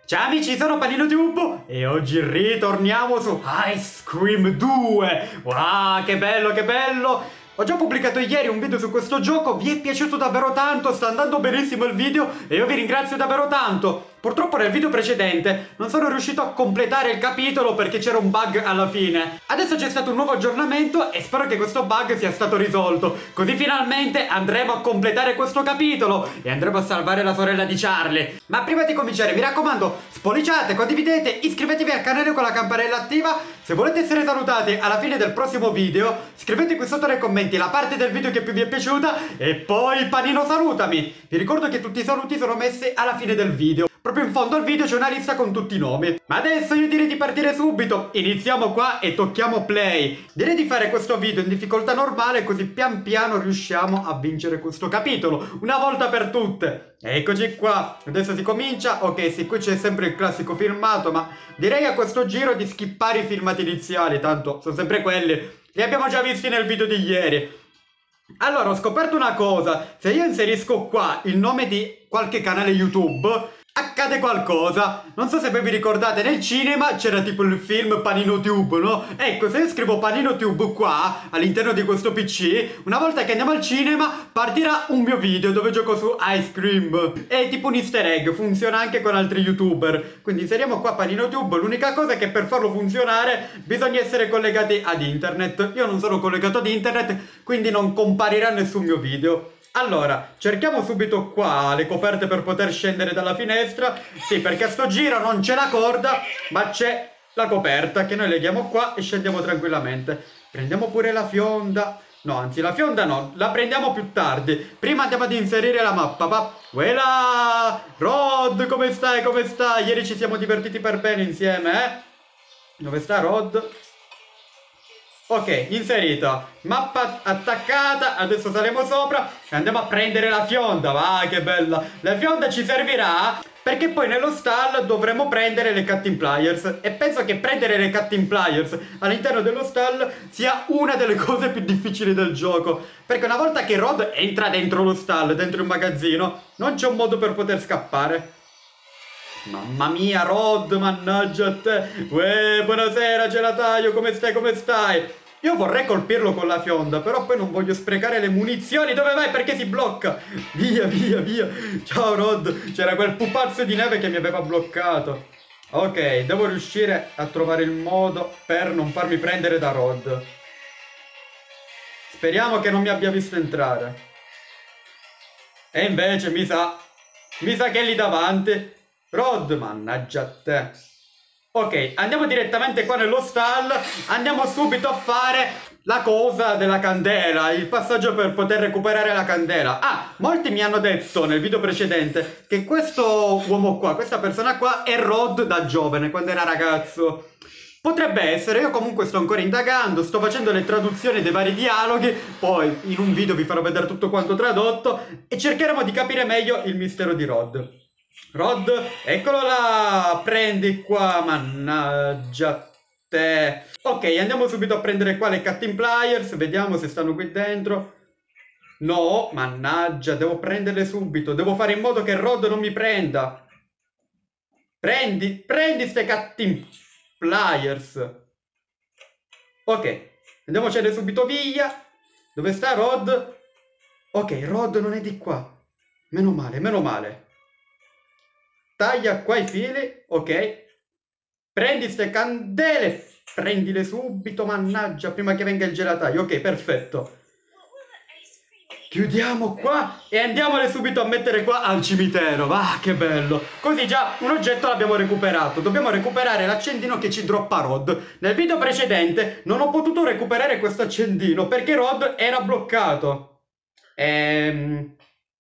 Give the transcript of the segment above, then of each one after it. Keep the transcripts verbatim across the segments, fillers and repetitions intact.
Ciao amici, sono PaninoTube e oggi ritorniamo su Ice Cream due. Wow, che bello, che bello! Ho già pubblicato ieri un video su questo gioco, vi è piaciuto davvero tanto, sta andando benissimo il video e io vi ringrazio davvero tanto. Purtroppo nel video precedente non sono riuscito a completare il capitolo perché c'era un bug alla fine. Adesso c'è stato un nuovo aggiornamento e spero che questo bug sia stato risolto. Così finalmente andremo a completare questo capitolo e andremo a salvare la sorella di Charlie. Ma prima di cominciare mi raccomando, spolliciate, condividete, iscrivetevi al canale con la campanella attiva. Se volete essere salutati alla fine del prossimo video, scrivete qui sotto nei commenti la parte del video che più vi è piaciuta e poi Panino salutami. Vi ricordo che tutti i saluti sono messi alla fine del video. Proprio in fondo al video c'è una lista con tutti i nomi. Ma adesso io direi di partire subito. Iniziamo qua e tocchiamo play. Direi di fare questo video in difficoltà normale, così pian piano riusciamo a vincere questo capitolo una volta per tutte. Eccoci qua. Adesso si comincia. Ok, sì, qui c'è sempre il classico filmato, ma direi a questo giro di skippare i filmati iniziali, tanto sono sempre quelli. Li abbiamo già visti nel video di ieri. Allora, ho scoperto una cosa. Se io inserisco qua il nome di qualche canale YouTube, accade qualcosa. Non so se voi vi ricordate, nel cinema c'era tipo il film PaninoTube, no? Ecco, se io scrivo PaninoTube qua, all'interno di questo P C, una volta che andiamo al cinema, partirà un mio video dove gioco su Ice Cream. È tipo un easter egg, funziona anche con altri YouTuber. Quindi inseriamo qua PaninoTube, l'unica cosa è che per farlo funzionare bisogna essere collegati ad internet. Io non sono collegato ad internet, quindi non comparirà nessun mio video. Allora, cerchiamo subito qua le coperte per poter scendere dalla finestra. Sì, perché a sto giro non c'è la corda, ma c'è la coperta che noi leghiamo qua e scendiamo tranquillamente. Prendiamo pure la fionda. No, anzi, la fionda no, la prendiamo più tardi. Prima andiamo ad inserire la mappa, va. Uela! Rod, come stai, come stai? Ieri ci siamo divertiti per bene insieme, eh? Dove sta Rod? Ok, inserita, mappa attaccata, adesso saremo sopra e andiamo a prendere la fionda, va che bella. La fionda ci servirà perché poi nello stall dovremo prendere le cutting pliers e penso che prendere le cutting pliers all'interno dello stall sia una delle cose più difficili del gioco, perché una volta che Rod entra dentro lo stall, dentro il magazzino, non c'è un modo per poter scappare. Mamma mia, Rod, mannaggia a te. Uè, buonasera gelataio, come stai, come stai? Io vorrei colpirlo con la fionda, però poi non voglio sprecare le munizioni. Dove vai? Perché si blocca? Via, via, via. Ciao Rod, c'era quel pupazzo di neve che mi aveva bloccato. Ok, devo riuscire a trovare il modo per non farmi prendere da Rod. Speriamo che non mi abbia visto entrare. E invece mi sa, mi sa che è lì davanti. Rod, mannaggia a te. Ok, andiamo direttamente qua nello stall. Andiamo subito a fare la cosa della candela, il passaggio per poter recuperare la candela. Ah, molti mi hanno detto nel video precedente che questo uomo qua, questa persona qua è Rod da giovane, quando era ragazzo. Potrebbe essere, io comunque sto ancora indagando, sto facendo le traduzioni dei vari dialoghi, poi in un video vi farò vedere tutto quanto tradotto e cercheremo di capire meglio il mistero di Rod. Rod, eccolo là, prendi qua, mannaggia te. Ok, andiamo subito a prendere qua le cutting pliers, vediamo se stanno qui dentro. No, mannaggia, devo prenderle subito, devo fare in modo che Rod non mi prenda. Prendi, prendi ste cutting pliers. Ok, andiamocene subito via. Dove sta Rod? Ok, Rod non è di qua. Meno male, meno male. Taglia qua i fili, ok. Prendi ste candele, prendile subito, mannaggia, prima che venga il gelataio. Ok, perfetto. Chiudiamo qua e andiamole subito a mettere qua al cimitero. Va, che bello. Così già un oggetto l'abbiamo recuperato. Dobbiamo recuperare l'accendino che ci droppa Rod. Nel video precedente non ho potuto recuperare questo accendino perché Rod era bloccato. Ehm...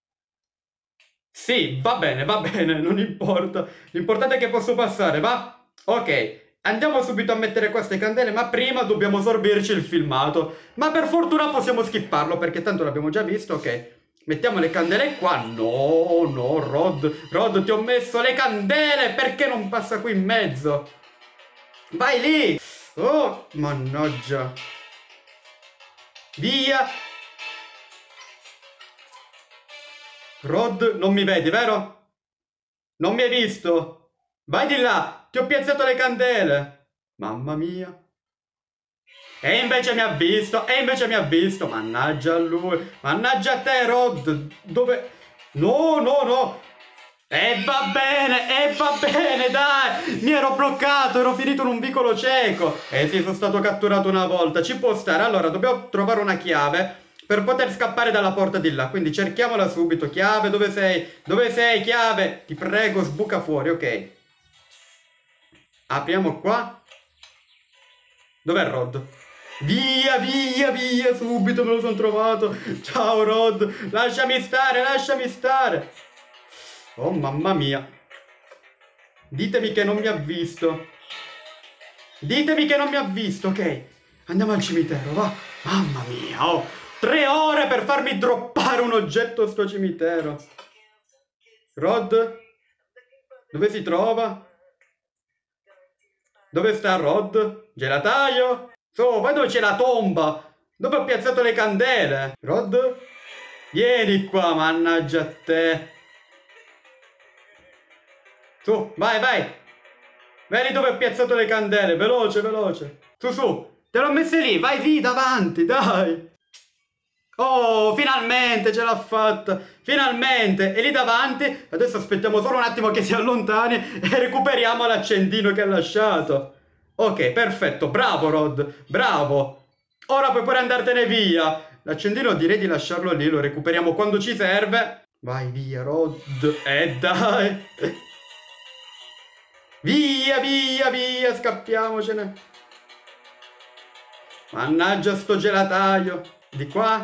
Sì, va bene, va bene, non importa. L'importante è che posso passare, va? Ok, andiamo subito a mettere queste candele, ma prima dobbiamo sorbirci il filmato. Ma per fortuna possiamo skipparlo, perché tanto l'abbiamo già visto, ok. Mettiamo le candele qua. No, no, Rod, Rod, ti ho messo le candele, perché non passa qui in mezzo? Vai lì! Oh, mannaggia. Via! Rod, non mi vedi, vero? Non mi hai visto? Vai di là, ti ho piazzato le candele. Mamma mia. E invece mi ha visto, e invece mi ha visto. Mannaggia a lui, mannaggia a te, Rod. Dove... No, no, no. E va bene, e va bene, dai. Mi ero bloccato, ero finito in un vicolo cieco. E sì, sono stato catturato una volta. Ci può stare. Allora, dobbiamo trovare una chiave per poter scappare dalla porta di là. Quindi cerchiamola subito. Chiave, dove sei? Dove sei, chiave? Ti prego, sbuca fuori, ok. Apriamo qua. Dov'è Rod? Via, via, via, subito me lo sono trovato. Ciao Rod, lasciami stare, lasciami stare. Oh mamma mia. Ditemi che non mi ha visto. Ditemi che non mi ha visto, ok. Andiamo al cimitero, va. Mamma mia, oh. Tre ore per farmi droppare un oggetto a sto cimitero. Rod? Dove si trova? Dove sta Rod? Gelataio? Su, poi dove c'è la tomba? Dove ho piazzato le candele? Rod? Vieni qua, mannaggia a te. Su, vai, vai. Vedi dove ho piazzato le candele, veloce, veloce. Su, su, te l'ho messe lì, vai lì davanti, dai. Oh, finalmente ce l'ha fatta, finalmente, è lì davanti. Adesso aspettiamo solo un attimo che si allontani e recuperiamo l'accendino che ha lasciato. Ok, perfetto, bravo Rod, bravo. Ora puoi pure andartene via. L'accendino direi di lasciarlo lì, lo recuperiamo quando ci serve. Vai via Rod, eh dai. Via, via, via, scappiamocene. Mannaggia sto gelataio. Di qua.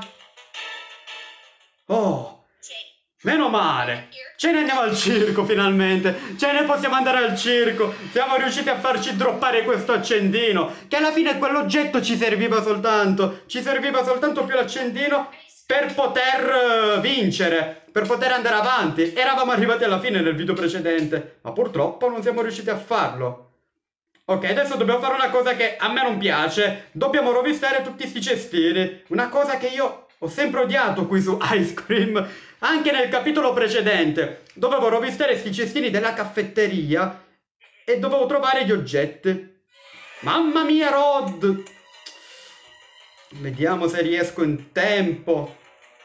Oh, meno male. Ce ne andiamo al circo finalmente. Ce ne possiamo andare al circo. Siamo riusciti a farci droppare questo accendino, che alla fine quell'oggetto ci serviva soltanto. Ci serviva soltanto più l'accendino per poter uh, vincere, per poter andare avanti. Eravamo arrivati alla fine nel video precedente, ma purtroppo non siamo riusciti a farlo. Ok, adesso dobbiamo fare una cosa che a me non piace. Dobbiamo rovistare tutti sti cestini. Una cosa che io ho sempre odiato qui su Ice Cream. Anche nel capitolo precedente dovevo rovistare sti cestini della caffetteria e dovevo trovare gli oggetti. Mamma mia Rod. Vediamo se riesco in tempo.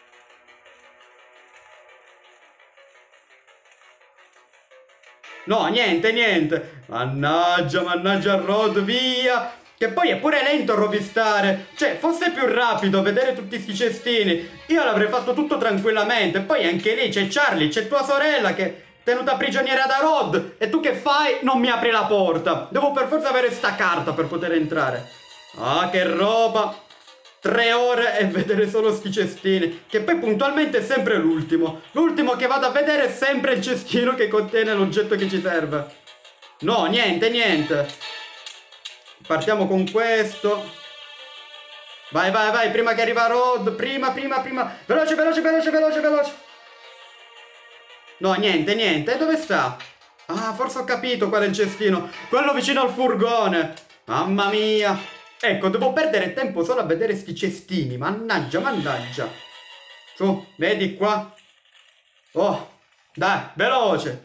No, niente, niente. Mannaggia, mannaggia Rod, via. Che poi è pure lento a rovistare. Cioè, fosse più rapido vedere tutti sti cestini, io l'avrei fatto tutto tranquillamente. Poi anche lì c'è Charlie, c'è tua sorella che è tenuta prigioniera da Rod. E tu che fai? Non mi apri la porta. Devo per forza avere sta carta per poter entrare. Ah, che roba. Tre ore e vedere solo sti cestini. Che poi puntualmente è sempre l'ultimo. L'ultimo che vado a vedere è sempre il cestino che contiene l'oggetto che ci serve. No, niente, niente. Partiamo con questo. Vai, vai, vai, prima che arriva Rod. Prima, prima, prima. Veloce, veloce, veloce, veloce, veloce. No, niente, niente. E dove sta? Ah, forse ho capito qual è il cestino. Quello vicino al furgone. Mamma mia. Ecco, devo perdere tempo solo a vedere sti cestini. Mannaggia, mannaggia. Su, vedi qua. Oh, dai, veloce.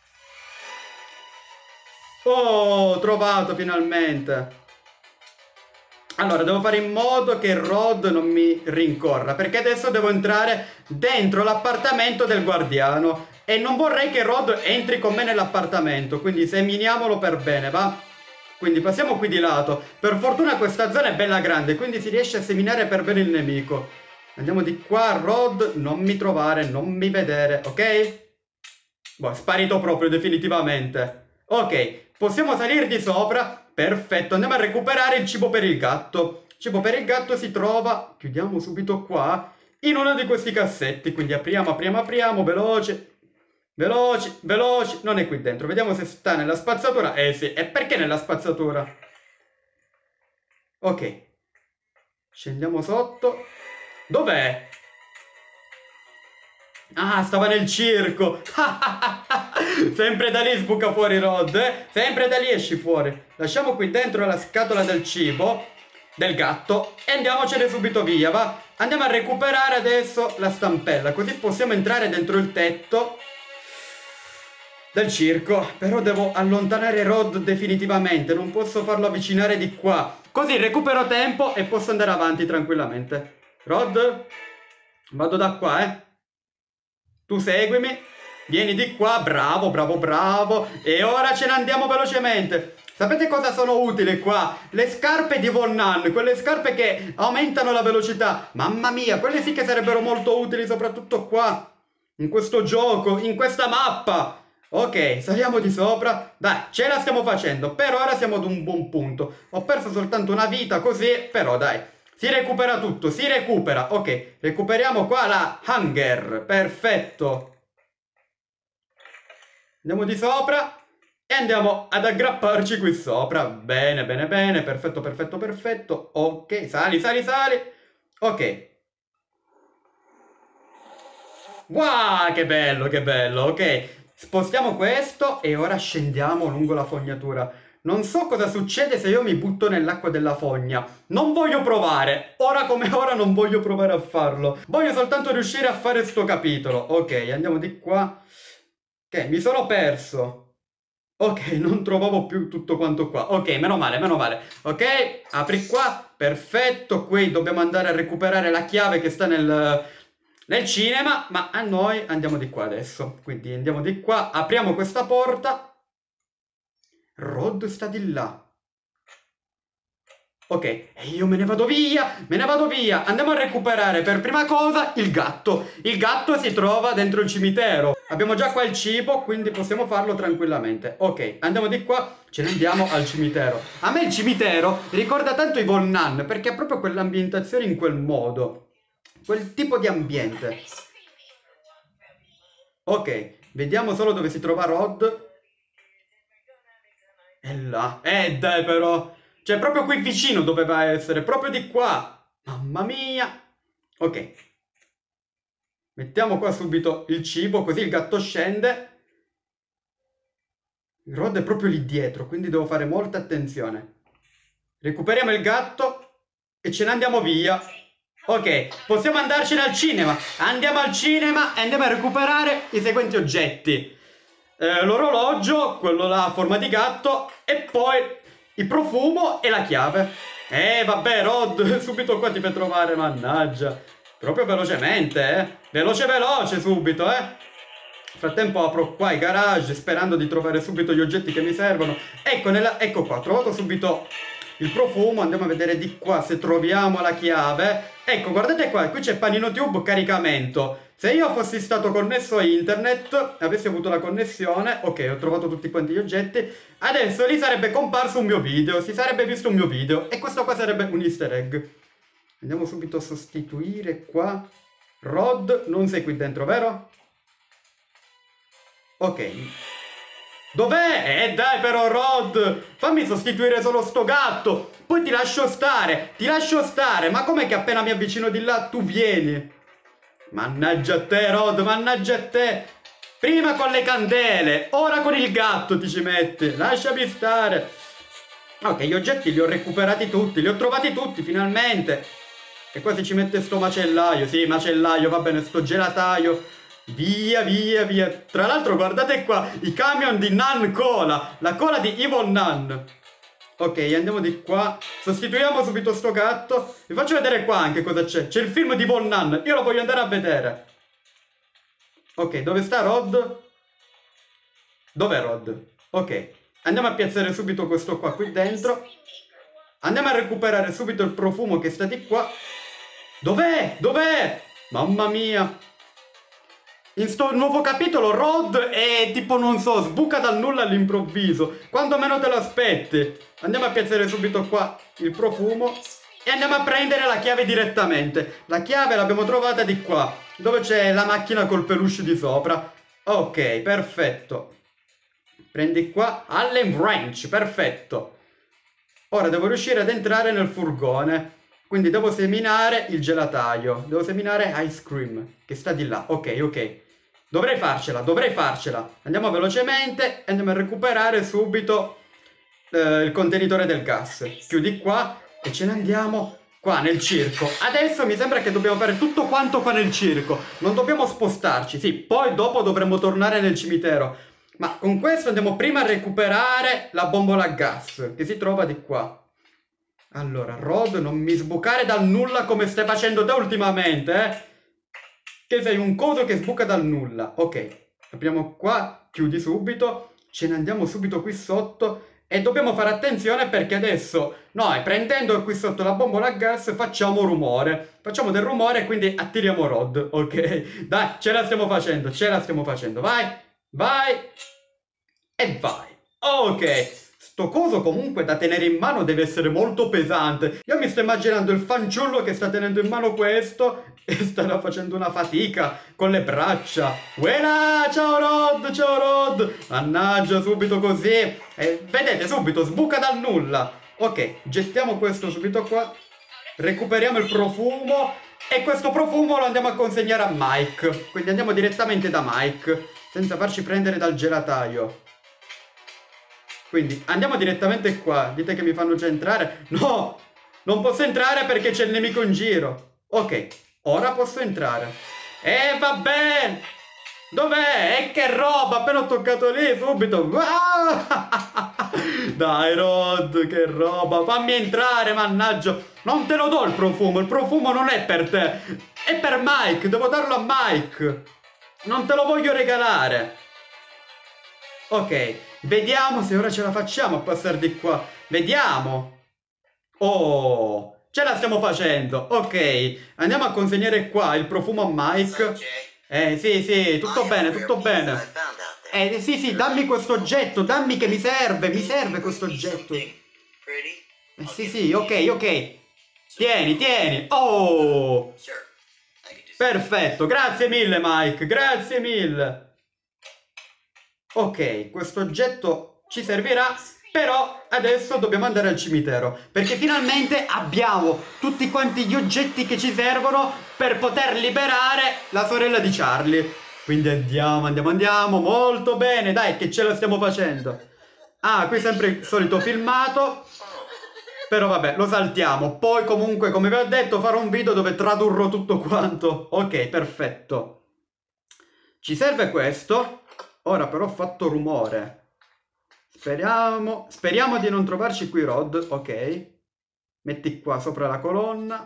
Oh, trovato finalmente. Allora, devo fare in modo che Rod non mi rincorra, perché adesso devo entrare dentro l'appartamento del guardiano e non vorrei che Rod entri con me nell'appartamento, quindi seminiamolo per bene, va? Quindi passiamo qui di lato. Per fortuna questa zona è bella grande, quindi si riesce a seminare per bene il nemico. Andiamo di qua, Rod, non mi trovare, non mi vedere, ok? Boh, è sparito proprio definitivamente. Ok, possiamo salire di sopra. Perfetto, andiamo a recuperare il cibo per il gatto. Il cibo per il gatto si trova, chiudiamo subito qua, in uno di questi cassetti. Quindi apriamo, apriamo, apriamo, veloce, veloci, veloci. Non è qui dentro, vediamo se sta nella spazzatura. Eh sì, e perché nella spazzatura? Ok, scendiamo sotto. Dov'è? Ah, stava nel circo. Sempre da lì sbuca fuori Rod, eh? Sempre da lì esci fuori. Lasciamo qui dentro la scatola del cibo del gatto e andiamocene subito via, va? Andiamo a recuperare adesso la stampella, così possiamo entrare dentro il tetto. del circo. Però devo allontanare Rod definitivamente, non posso farlo avvicinare di qua. Così recupero tempo e posso andare avanti tranquillamente. Rod, vado da qua, eh. Tu seguimi, vieni di qua, bravo, bravo, bravo. E ora ce ne andiamo velocemente. Sapete cosa sono utili qua? Le scarpe di Von Nun, quelle scarpe che aumentano la velocità. Mamma mia, quelle sì che sarebbero molto utili soprattutto qua, in questo gioco, in questa mappa. Ok, saliamo di sopra. Dai, ce la stiamo facendo. Per ora siamo ad un buon punto. Ho perso soltanto una vita così, però dai. Si recupera tutto, si recupera. Ok, recuperiamo qua la hunger. Perfetto. Andiamo di sopra e andiamo ad aggrapparci qui sopra. Bene, bene, bene. Perfetto, perfetto, perfetto. Ok, sali, sali, sali. Ok. Wow, che bello, che bello. Ok, spostiamo questo e ora scendiamo lungo la fognatura. Non so cosa succede se io mi butto nell'acqua della fogna. Non voglio provare. Ora come ora non voglio provare a farlo. Voglio soltanto riuscire a fare sto capitolo. Ok, andiamo di qua. Ok, mi sono perso. Ok, non trovavo più tutto quanto qua. Ok, meno male, meno male. Ok, apri qua. Perfetto. Qui dobbiamo andare a recuperare la chiave che sta nel, nel cinema. Ma a noi andiamo di qua adesso. Quindi andiamo di qua. Apriamo questa porta. Rod sta di là. Ok, e io me ne vado via, me ne vado via. Andiamo a recuperare per prima cosa il gatto. Il gatto si trova dentro il cimitero. Abbiamo già qua il cibo, quindi possiamo farlo tranquillamente. Ok, andiamo di qua, ce ne andiamo al cimitero. A me il cimitero ricorda tanto i Von Nun, perché ha proprio quell'ambientazione in quel modo. Quel tipo di ambiente. Ok, vediamo solo dove si trova Rod. È là. Eh dai però. Cioè proprio qui vicino doveva essere. Proprio di qua. Mamma mia. Ok. Mettiamo qua subito il cibo. Così il gatto scende. Il Rod è proprio lì dietro. Quindi devo fare molta attenzione. Recuperiamo il gatto. E ce ne andiamo via. Ok. Possiamo andarcene al cinema. Andiamo al cinema e andiamo a recuperare i seguenti oggetti. Eh, l'orologio, quello là a forma di gatto, e poi il profumo e la chiave. Eh, vabbè, Rod, subito qua ti fai trovare, mannaggia. Proprio velocemente, eh. Veloce, veloce, subito, eh. Nel frattempo apro qua i garage, sperando di trovare subito gli oggetti che mi servono. Ecco, nella... ecco qua, ho trovato subito il profumo. Andiamo a vedere di qua se troviamo la chiave. Ecco, guardate qua, qui c'è Panino Tube caricamento. Se io fossi stato connesso a internet, avessi avuto la connessione, ok, ho trovato tutti quanti gli oggetti, adesso lì sarebbe comparso un mio video, si sarebbe visto un mio video, e questo qua sarebbe un easter egg. Andiamo subito a sostituire qua. Rod, non sei qui dentro, vero? Ok. Dov'è? Eh dai però Rod, fammi sostituire solo sto gatto, poi ti lascio stare, ti lascio stare, ma com'è che appena mi avvicino di là tu vieni? Mannaggia a te Rod, mannaggia a te. Prima con le candele, ora con il gatto ti ci metti, lasciami stare. Ok, gli oggetti li ho recuperati tutti, li ho trovati tutti finalmente. E qua si ci mette sto macellaio, sì macellaio, va bene, sto gelataio. Via, via, via. Tra l'altro guardate qua, i camion di Nun Cola, la cola di Evil Nun. Ok, andiamo di qua. Sostituiamo subito sto gatto. Vi faccio vedere qua anche cosa c'è. C'è il film di Von Nun. Io lo voglio andare a vedere. Ok, dove sta Rod? Dov'è Rod? Ok, andiamo a piazzare subito questo qua qui dentro. Andiamo a recuperare subito il profumo che sta di qua. Dov'è? Dov'è? Mamma mia. In sto nuovo capitolo Rod è tipo, non so, sbuca dal nulla all'improvviso, quando meno te lo aspetti. Andiamo a piazzare subito qua il profumo e andiamo a prendere la chiave direttamente. La chiave l'abbiamo trovata di qua, dove c'è la macchina col peluche di sopra. Ok, perfetto. Prendi qua, Allen Wrench, perfetto. Ora devo riuscire ad entrare nel furgone. Quindi devo seminare il gelataio. Devo seminare ice cream, che sta di là. Ok, ok. Dovrei farcela, dovrei farcela. Andiamo velocemente e andiamo a recuperare subito eh, il contenitore del gas. Chiudi qua e ce ne andiamo qua nel circo. Adesso mi sembra che dobbiamo fare tutto quanto qua nel circo. Non dobbiamo spostarci. Sì, poi dopo dovremmo tornare nel cimitero. Ma con questo andiamo prima a recuperare la bombola a gas, che si trova di qua. Allora, Rod, non mi sbucare dal nulla come stai facendo te ultimamente, eh? Che sei un coso che sbuca dal nulla. Ok, apriamo qua, chiudi subito, ce ne andiamo subito qui sotto e dobbiamo fare attenzione perché adesso noi prendendo qui sotto la bombola a gas facciamo rumore. Facciamo del rumore e quindi attiriamo Rod, ok? Dai, ce la stiamo facendo, ce la stiamo facendo, vai, vai e vai. Ok. Sto coso comunque da tenere in mano deve essere molto pesante. Io mi sto immaginando il fanciullo che sta tenendo in mano questo e starà facendo una fatica con le braccia. Uela, ciao Rod, ciao Rod. Mannaggia, subito così. E vedete, subito, sbuca dal nulla. Ok, gettiamo questo subito qua. Recuperiamo il profumo. E questo profumo lo andiamo a consegnare a Mike. Quindi andiamo direttamente da Mike, senza farci prendere dal gelataio. Quindi andiamo direttamente qua. Dite che mi fanno già entrare. No! Non posso entrare perché c'è il nemico in giro. Ok, ora posso entrare. E va bene! Dov'è? E che roba! Appena ho toccato lì subito. Ah! Dai Rod, che roba! Fammi entrare, mannaggia! Non te lo do il profumo. Il profumo non è per te. È per Mike. Devo darlo a Mike. Non te lo voglio regalare. Ok, vediamo se ora ce la facciamo a passare di qua. Vediamo. Oh, ce la stiamo facendo. Ok, andiamo a consegnare qua il profumo a Mike. Eh, sì, sì, tutto bene, tutto bene. Eh, sì, sì, dammi questo oggetto, dammi che mi serve, mi serve questo oggetto. Eh, sì, sì, ok, ok. Tieni, tieni. Oh, perfetto, grazie mille Mike, grazie mille. Ok, questo oggetto ci servirà, però adesso dobbiamo andare al cimitero, perché finalmente abbiamo tutti quanti gli oggetti che ci servono per poter liberare la sorella di Charlie. Quindi andiamo, andiamo, andiamo, molto bene, dai, che ce la stiamo facendo. Ah, qui sempre il solito filmato, però vabbè, lo saltiamo. Poi comunque, come vi ho detto, farò un video dove tradurrò tutto quanto. Ok, perfetto. Ci serve questo. Ora però ho fatto rumore. Speriamo... Speriamo di non trovarci qui Rod. Ok. Metti qua sopra la colonna.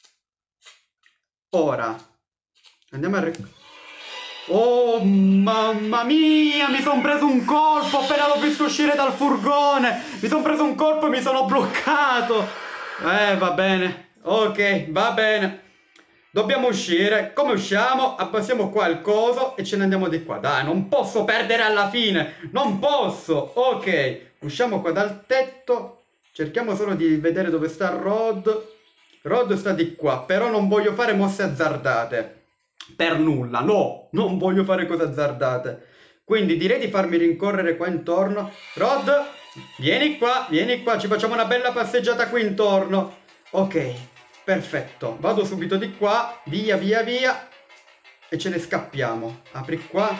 Ora. Andiamo a... Oh, mamma mia! Mi sono preso un colpo appena l'ho visto uscire dal furgone. Mi sono preso un colpo e mi sono bloccato. Eh, va bene. Ok, va bene. Dobbiamo uscire. Come usciamo? Abbassiamo qua il coso e ce ne andiamo di qua. Dai, non posso perdere alla fine. Non posso. Ok. Usciamo qua dal tetto. Cerchiamo solo di vedere dove sta Rod. Rod sta di qua. Però non voglio fare mosse azzardate. Per nulla. No, non voglio fare cose azzardate. Quindi direi di farmi rincorrere qua intorno. Rod, vieni qua. Vieni qua. Ci facciamo una bella passeggiata qui intorno. Ok. Perfetto, vado subito di qua, via via via e ce ne scappiamo. Apri qua.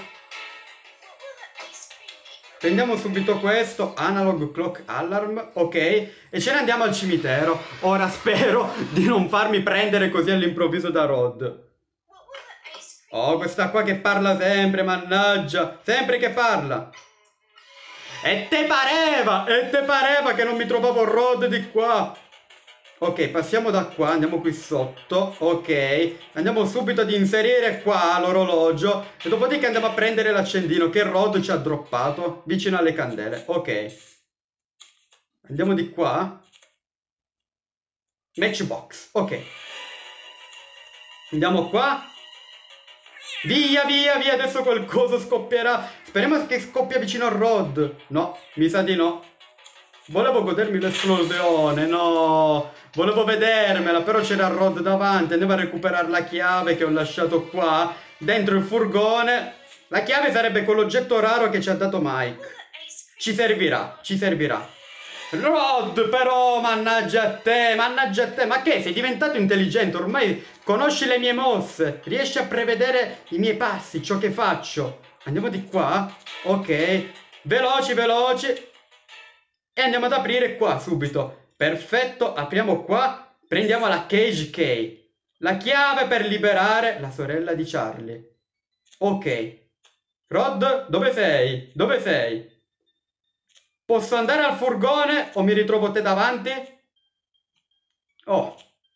Prendiamo subito questo, Analog Clock Alarm, ok, e ce ne andiamo al cimitero. Ora spero di non farmi prendere così all'improvviso da Rod. Oh, questa qua che parla sempre, mannaggia, sempre che parla. E te pareva, e te pareva che non mi trovavo Rod di qua. Ok, passiamo da qua, andiamo qui sotto, ok, andiamo subito ad inserire qua l'orologio e dopodiché andiamo a prendere l'accendino che Rod ci ha droppato vicino alle candele, ok. Andiamo di qua, matchbox, ok. Andiamo qua, via via via, adesso qualcosa scoppierà, speriamo che scoppia vicino a Rod, no, mi sa di no. Volevo godermi l'esplosione, no, volevo vedermela, però c'era Rod davanti, andiamo a recuperare la chiave che ho lasciato qua, dentro il furgone. La chiave sarebbe quell'oggetto raro che ci ha dato Mike. Ci servirà, ci servirà. Rod, però, mannaggia a te, mannaggia a te, ma che, sei diventato intelligente, ormai conosci le mie mosse, riesci a prevedere i miei passi, ciò che faccio. Andiamo di qua, ok, veloci, veloci. E andiamo ad aprire qua subito. Perfetto, apriamo qua. Prendiamo la cage key. La chiave per liberare la sorella di Charlie. Ok. Rod, dove sei? Dove sei? Posso andare al furgone o mi ritrovo te davanti? Oh.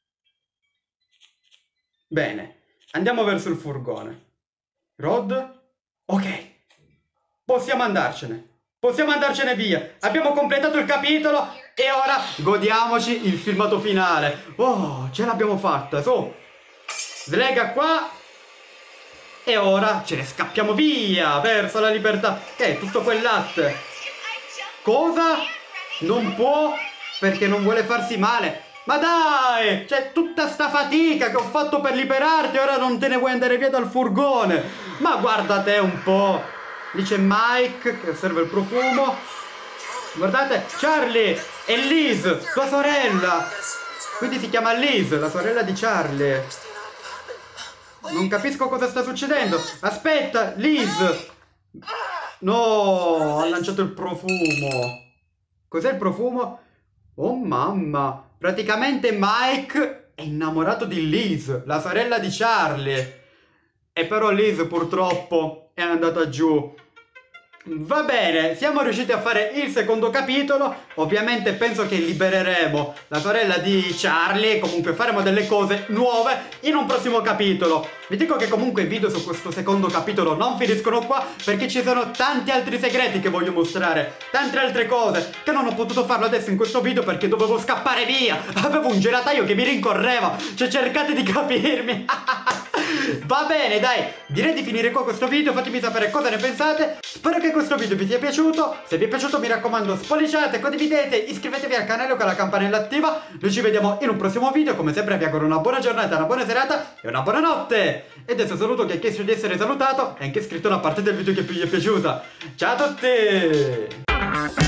Bene, andiamo verso il furgone. Rod? Ok. Possiamo andarcene. Possiamo andarcene via. Abbiamo completato il capitolo e ora godiamoci il filmato finale. Oh, ce l'abbiamo fatta, su. Slega qua. E ora ce ne scappiamo via verso la libertà. Che è tutto quel latte? Cosa? Non può perché non vuole farsi male. Ma dai, c'è tutta sta fatica che ho fatto per liberarti e ora non te ne vuoi andare via dal furgone. Ma guarda te un po'. Lì c'è Mike che osserva il profumo. Guardate, Charlie e Liz, sua sorella. Quindi si chiama Liz, la sorella di Charlie. Non capisco cosa sta succedendo. Aspetta, Liz. No, ha lanciato il profumo. Cos'è il profumo? Oh mamma. Praticamente Mike è innamorato di Liz, la sorella di Charlie. E però Liz purtroppo è andata giù. Va bene, siamo riusciti a fare il secondo capitolo. Ovviamente penso che libereremo la sorella di Charlie. Comunque faremo delle cose nuove in un prossimo capitolo. Vi dico che comunque i video su questo secondo capitolo non finiscono qua, perché ci sono tanti altri segreti che voglio mostrare, tante altre cose che non ho potuto farlo adesso in questo video perché dovevo scappare via. Avevo un gelataio che mi rincorreva. Cioè cercate di capirmi. Va bene, dai, direi di finire qua questo video. Fatemi sapere cosa ne pensate. Spero che questo video vi sia piaciuto. Se vi è piaciuto mi raccomando spolliciate, condividete, iscrivetevi al canale con la campanella attiva. Noi ci vediamo in un prossimo video. Come sempre vi auguro una buona giornata, una buona serata e una buona notte. E adesso saluto chi ha chiesto di essere salutato e anche scritto una parte del video che più gli è piaciuta. Ciao a tutti.